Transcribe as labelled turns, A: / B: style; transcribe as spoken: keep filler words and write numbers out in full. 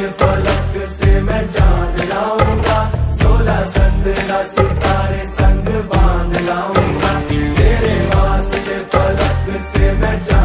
A: फलक से मैं चांद लाऊंगा, सोलह संद्रा सितारे संग बांध लाऊंगा। तेरे वास्ते फलक से मैं चांद